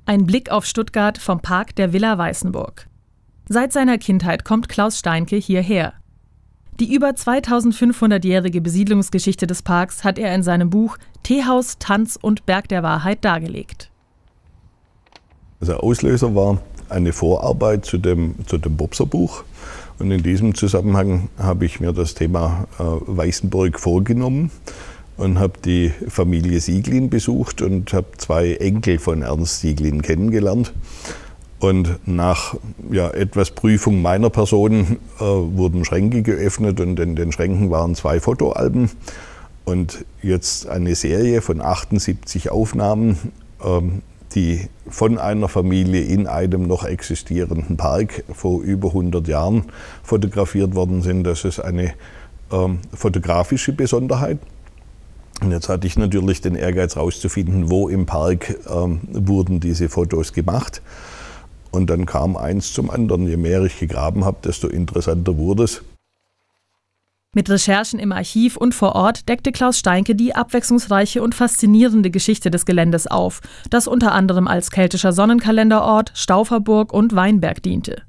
Ein Blick auf Stuttgart vom Park der Villa Weißenburg. Seit seiner Kindheit kommt Klaus Steinke hierher. Die über 2500-jährige Besiedlungsgeschichte des Parks hat er in seinem Buch Teehaus, Tanz und Berg der Wahrheit dargelegt. Der Auslöser war eine Vorarbeit zu dem Bobser-Buch. Und in diesem Zusammenhang habe ich mir das Thema Weißenburg vorgenommen und habe die Familie Sieglin besucht und habe 2 Enkel von Ernst Sieglin kennengelernt. Und nach etwas Prüfung meiner Person wurden Schränke geöffnet und in den Schränken waren 2 Fotoalben und jetzt eine Serie von 78 Aufnahmen, die von einer Familie in einem noch existierenden Park vor über 100 Jahren fotografiert worden sind. Das ist eine fotografische Besonderheit. Und jetzt hatte ich natürlich den Ehrgeiz herauszufinden, wo im Park wurden diese Fotos gemacht. Und dann kam eins zum anderen. Je mehr ich gegraben habe, desto interessanter wurde es. Mit Recherchen im Archiv und vor Ort deckte Klaus Steinke die abwechslungsreiche und faszinierende Geschichte des Geländes auf, das unter anderem als keltischer Sonnenkalenderort, Stauferburg und Weinberg diente.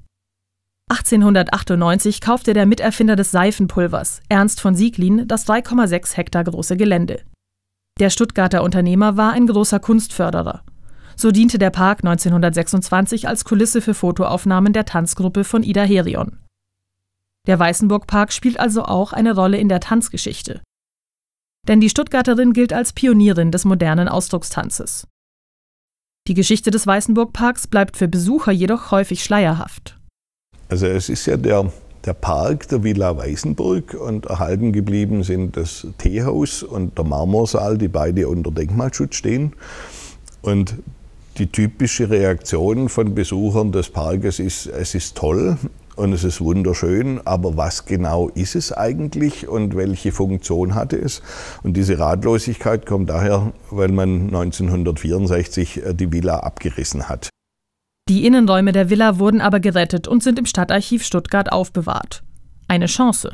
1898 kaufte der Miterfinder des Seifenpulvers, Ernst von Sieglin, das 3,6 Hektar große Gelände. Der Stuttgarter Unternehmer war ein großer Kunstförderer. So diente der Park 1926 als Kulisse für Fotoaufnahmen der Tanzgruppe von Ida Herion. Der Weißenburg-Park spielt also auch eine Rolle in der Tanzgeschichte. Denn die Stuttgarterin gilt als Pionierin des modernen Ausdruckstanzes. Die Geschichte des Weißenburg-Parks bleibt für Besucher jedoch häufig schleierhaft. Also es ist ja der Park der Villa Weißenburg und erhalten geblieben sind das Teehaus und der Marmorsaal, die beide unter Denkmalschutz stehen. Und die typische Reaktion von Besuchern des Parkes ist, es ist toll und es ist wunderschön, aber was genau ist es eigentlich und welche Funktion hatte es? Und diese Ratlosigkeit kommt daher, weil man 1964 die Villa abgerissen hat. Die Innenräume der Villa wurden aber gerettet und sind im Stadtarchiv Stuttgart aufbewahrt. Eine Chance.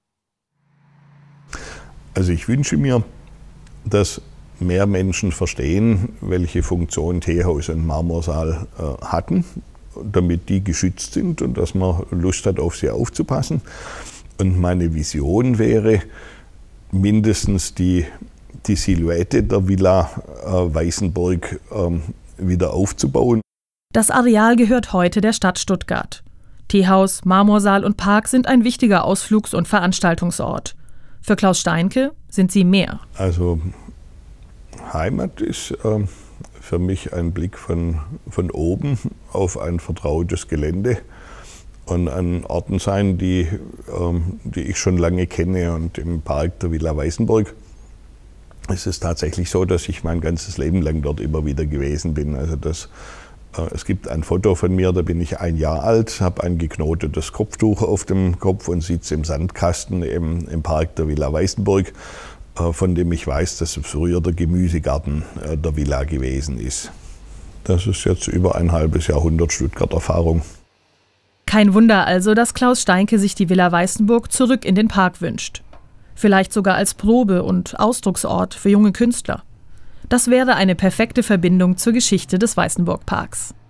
Also ich wünsche mir, dass mehr Menschen verstehen, welche Funktion Teehaus und Marmorsaal hatten, damit die geschützt sind und dass man Lust hat, auf sie aufzupassen. Und meine Vision wäre, mindestens die Silhouette der Villa Weißenburg wieder aufzubauen. Das Areal gehört heute der Stadt Stuttgart. Teehaus, Marmorsaal und Park sind ein wichtiger Ausflugs- und Veranstaltungsort. Für Klaus Steinke sind sie mehr. Also Heimat ist für mich ein Blick von oben auf ein vertrautes Gelände und an Orten sein, die ich schon lange kenne. Und im Park der Villa Weißenburg ist es tatsächlich so, dass ich mein ganzes Leben lang dort immer wieder gewesen bin. Also es gibt ein Foto von mir, da bin ich 1 Jahr alt, habe ein geknotetes Kopftuch auf dem Kopf und sitze im Sandkasten im Park der Villa Weißenburg, von dem ich weiß, dass es früher der Gemüsegarten der Villa gewesen ist. Das ist jetzt über ein halbes Jahrhundert Stuttgart-Erfahrung. Kein Wunder also, dass Klaus Steinke sich die Villa Weißenburg zurück in den Park wünscht. Vielleicht sogar als Probe- und Ausdrucksort für junge Künstler. Das wäre eine perfekte Verbindung zur Geschichte des Weißenburg-Parks.